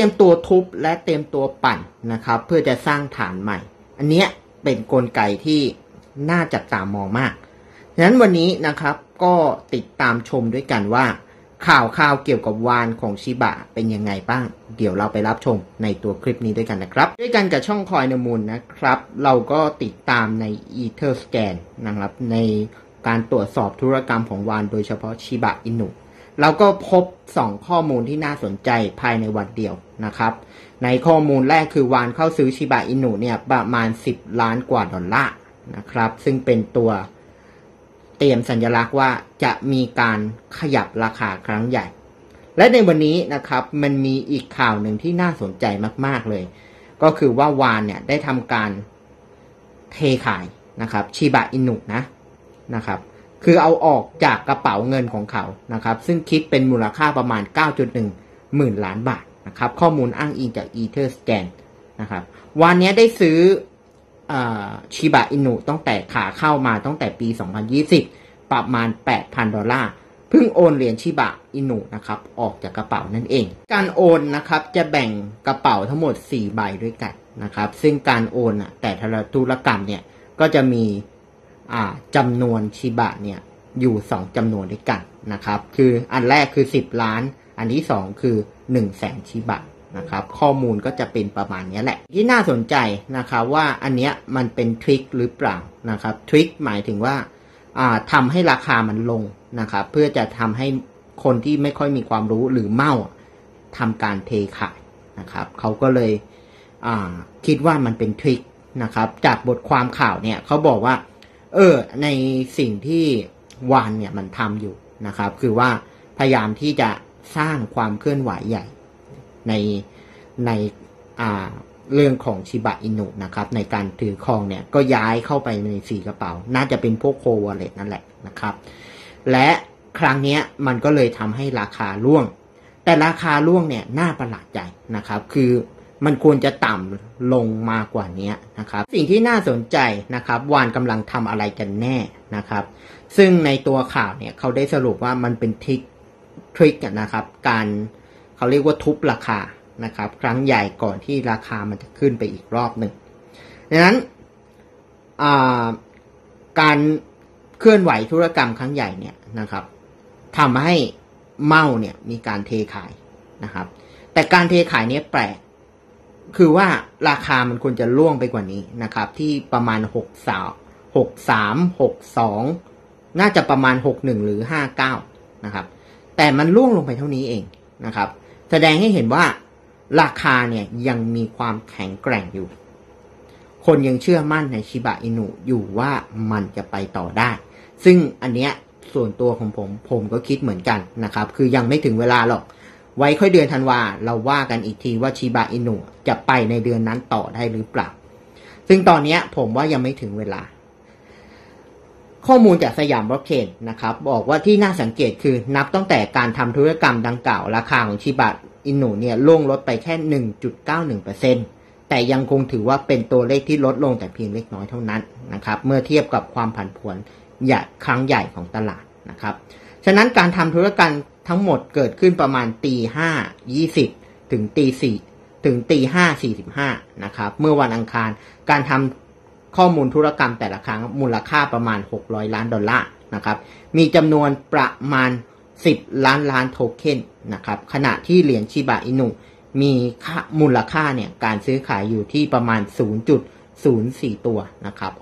รียมตัวทุบและเตรียมตัวปั่นนะครับเพื่อจะสร้างฐานใหม่อันเนี้ยเป็นกลไกที่น่าจับตามองมากฉะนั้นวันนี้นะครับก็ติดตามชมด้วยกันว่าข่าวเกี่ยวกับวานของชิบะเป็นยังไงบ้างเดี๋ยวเราไปรับชมในตัวคลิปนี้ด้วยกันนะครับด้วยกันกับช่องคอยนมูลนะครับเราก็ติดตามใน Etherscan นะครับในการตรวจสอบธุรกรรมของวานโดยเฉพาะชิบะอินุเราก็พบ2ข้อมูลที่น่าสนใจภายในวันเดียวนะครับในข้อมูลแรกคือวานเข้าซื้อชิบะอินุเนี่ยประมาณ10 ล้านกว่าดอลลาร์นะครับซึ่งเป็นตัวเตรียมสัญลักษณ์ว่าจะมีการขยับราคาครั้งใหญ่และในวันนี้นะครับมันมีอีกข่าวหนึ่งที่น่าสนใจมากๆเลยก็คือว่าวานเนี่ยได้ทำการเทขายนะครับชิบะอินุนะครับคือเอาออกจากกระเป๋าเงินของเขานะครับซึ่งคิดเป็นมูลค่าประมาณ 9.1 หมื่นล้านบาทนะครับข้อมูลอ้างอิงจาก Etherscan นะครับวันนี้ได้ซื้อชิบะอินุตั้งแต่ขาเข้ามาตั้งแต่ปี 2020 ประมาณ 8,000 ดอลลาร์เพิ่งโอนเหรียญชิบะอินุนะครับออกจากกระเป๋านั่นเองการโอนนะครับจะแบ่งกระเป๋าทั้งหมด4ใบด้วยกันนะครับซึ่งการโอนแต่ละธุรกรรมเนี่ยก็จะมีจำนวนชิบะเนี่ยอยู่2จำนวนด้วยกันนะครับคืออันแรกคือ10 ล้านอันที่2คือ100,000ชิบะนะครับข้อมูลก็จะเป็นประมาณนี้แหละที่น่าสนใจนะครับว่าอันเนี้ยมันเป็นทริคหรือเปล่านะครับทริคหมายถึงว่าทำให้ราคามันลงนะครับเพื่อจะทำให้คนที่ไม่ค่อยมีความรู้หรือเมาทำการเทขายนะครับเขาก็เลยคิดว่ามันเป็นทริคนะครับจากบทความข่าวเนี่ยเขาบอกว่าในสิ่งที่วานเนี่ยมันทำอยู่นะครับคือว่าพยายามที่จะสร้างความเคลื่อนไหวใหญ่ในเรื่องของชิบะอินุนะครับในการถือครองเนี่ยก็ย้ายเข้าไปใน4กระเป๋าน่าจะเป็นพวกโควอลเล็ตนั่นแหละนะครับและครั้งนี้มันก็เลยทำให้ราคาร่วงแต่ราคาร่วงเนี่ยน่าประหลาดใจนะครับคือมันควรจะต่ำลงมากว่านี้นะครับสิ่งที่น่าสนใจนะครับวานกำลังทำอะไรกันแน่นะครับซึ่งในตัวข่าวเนี่ยเขาได้สรุปว่ามันเป็นทริคนะครับการเขาเรียกว่าทุบราคานะครับครั้งใหญ่ก่อนที่ราคามันจะขึ้นไปอีกรอบหนึ่งดังนั้นการเคลื่อนไหวธุรกรรมครั้งใหญ่เนี่ยนะครับทำให้เมาเนี่ยมีการเทขายนะครับแต่การเทขายเนี่ยแปลกคือว่าราคามันควรจะล่วงไปกว่านี้นะครับที่ประมาณ63 62น่าจะประมาณ61หรือ59นะครับแต่มันล่วงลงไปเท่านี้เองนะครับแสดงให้เห็นว่าราคาเนี่ยยังมีความแข็งแกร่งอยู่คนยังเชื่อมั่นในชิบะอินุอยู่ว่ามันจะไปต่อได้ซึ่งอันเนี้ยส่วนตัวของผมก็คิดเหมือนกันนะครับคือยังไม่ถึงเวลาหรอกไว้ค่อยเดือนธันวาเราว่ากันอีกทีว่าชิบะอินุจะไปในเดือนนั้นต่อได้หรือเปล่าซึ่งตอนนี้ผมว่ายังไม่ถึงเวลาข้อมูลจากสยามบล็อกเชนนะครับบอกว่าที่น่าสังเกตคือนับตั้งแต่การทำธุรกรรมดังกล่าวราคาของชิบะอินุเนี่ยล่วงลดไปแค่ 1.91% แต่ยังคงถือว่าเป็นตัวเลขที่ลดลงแต่เพียงเล็กน้อยเท่านั้นนะครับเมื่อเทียบกับความผันผวนครั้งใหญ่ของตลาดนะครับฉะนั้นการทำธุรกรรมทั้งหมดเกิดขึ้นประมาณ5:20 ถึงตี 5:45 นะครับเมื่อวันอังคารการทำข้อมูลธุรกรรมแต่ละครั้งมูลค่าประมาณ$600 ล้านนะครับมีจำนวนประมาณ10 ล้านโทเค็นนะครับขณะที่เหรียญชิบะอินุมีมูลค่าเนี่ยการซื้อขายอยู่ที่ประมาณ 0.04 ตัวนะครับ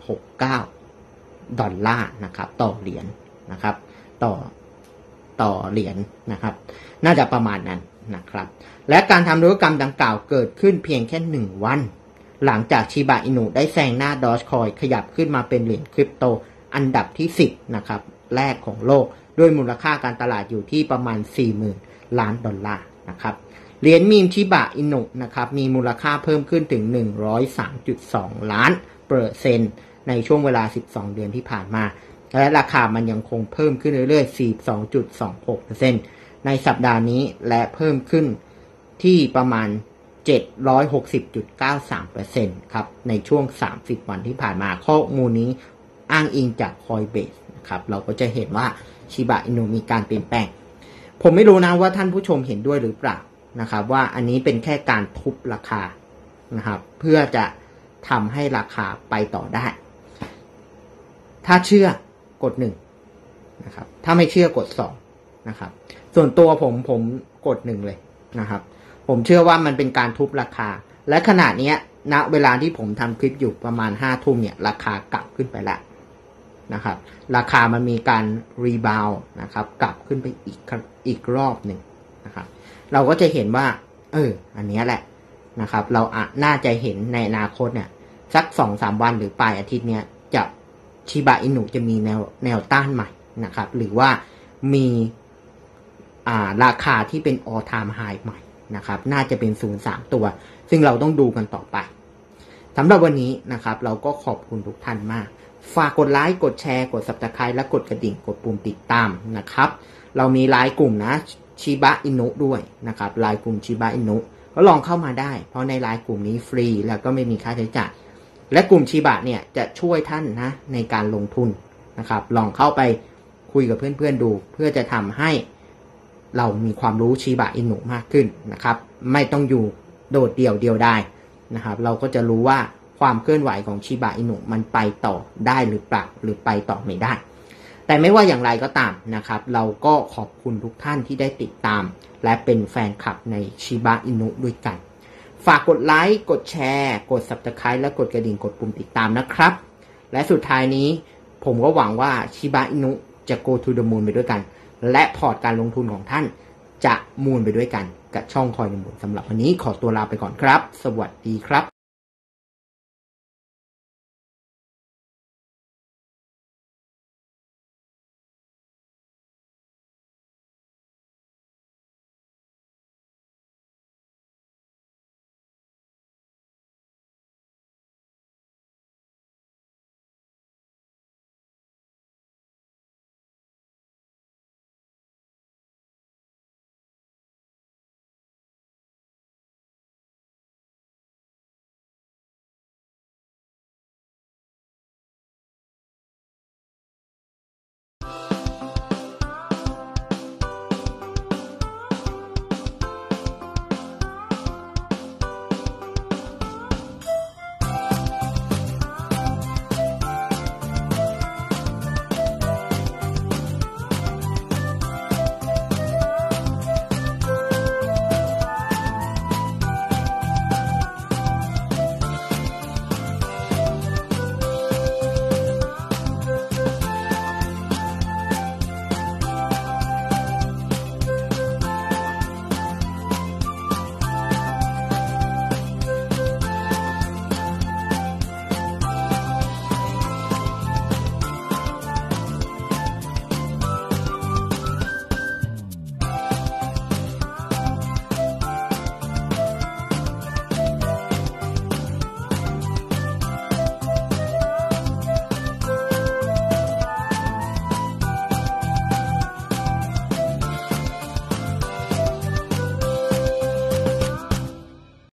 $69นะครับต่อเหรียญนะครับต่อเหรียญนะครับน่าจะประมาณนั้นนะครับและการทำธุรกรรมดังกล่าวเกิดขึ้นเพียงแค่1วันหลังจากชิบะอินุได้แซงหน้าดอจคอยขยับขึ้นมาเป็นเหรียญคริปโตอันดับที่10นะครับแรกของโลกด้วยมูลค่าการตลาดอยู่ที่ประมาณ 40,000 ล้านดอลลาร์นะครับเหรียญมีมชิบะอินุนะครับมีมูลค่าเพิ่มขึ้นถึง 103.2 ล้านเปอร์เซ็นต์ในช่วงเวลา12 เดือนที่ผ่านมาและราคามันยังคงเพิ่มขึ้นเรื่อยๆ 42.26% ในสัปดาห์นี้และเพิ่มขึ้นที่ประมาณ 760.93% ครับในช่วง30 วันที่ผ่านมาข้อมูลนี้อ้างอิงจาก Coinbase นะครับเราก็จะเห็นว่าชิบะอินุมีการเปลี่ยนแปลงผมไม่รู้นะว่าท่านผู้ชมเห็นด้วยหรือเปล่านะครับว่าอันนี้เป็นแค่การทุบราคานะครับเพื่อจะทำให้ราคาไปต่อได้ถ้าเชื่อกด1นะครับถ้าไม่เชื่อกด2นะครับส่วนตัวผมกด1เลยนะครับผมเชื่อว่ามันเป็นการทุบราคาและขณะนี้ณเวลาที่ผมทำคลิปอยู่ประมาณ5 ทุ่มเนี่ยราคากลับขึ้นไปแล้วนะครับราคามันมีการรีบาวด์นะครับกลับขึ้นไปอีกรอบหนึ่งนะครับเราก็จะเห็นว่าอันนี้แหละนะครับเราน่าจะเห็นในอนาคตเนี่ยสัก 2-3 วันหรือปลายอาทิตย์เนี้ยจะชิบะอินุจะมีแนวต้านใหม่นะครับหรือว่ามีราคาที่เป็น all time high ใหม่นะครับน่าจะเป็น0.3ตัวซึ่งเราต้องดูกันต่อไปสำหรับวันนี้นะครับเราก็ขอบคุณทุกท่านมากฝากกดไลค์กดแชร์กด Subscribe และกดกระดิ่งกดปุ่มติดตามนะครับเรามีไลน์กลุ่มนะชิบะอินุด้วยนะครับไลน์กลุ่มชิบะอินุก็ลองเข้ามาได้เพราะในไลน์กลุ่มนี้ฟรีแล้วก็ไม่มีค่าใช้จ่ายและกลุ่มชิบะเนี่ยจะช่วยท่านนะในการลงทุนนะครับลองเข้าไปคุยกับเพื่อนๆดูเพื่อจะทำให้เรามีความรู้ชิบะอินุมากขึ้นนะครับไม่ต้องอยู่โดดเดี่ยวได้นะครับเราก็จะรู้ว่าความเคลื่อนไหวของชิบะอินุมันไปต่อได้หรือเปล่าหรือไปต่อไม่ได้แต่ไม่ว่าอย่างไรก็ตามนะครับเราก็ขอบคุณทุกท่านที่ได้ติดตามและเป็นแฟนคลับในชิบะอินุด้วยกันฝากกดไลค์กดแชร์กด Subscribe และกดกระดิ่งกดปุ่มติดตามนะครับและสุดท้ายนี้ผมก็หวังว่าชิบะอินุจะ go to the moon ไปด้วยกันและพอร์ตการลงทุนของท่านจะมูนไปด้วยกันกับช่องคอยในมูนสำหรับวันนี้ขอตัวลาไปก่อนครับสวัสดีครับ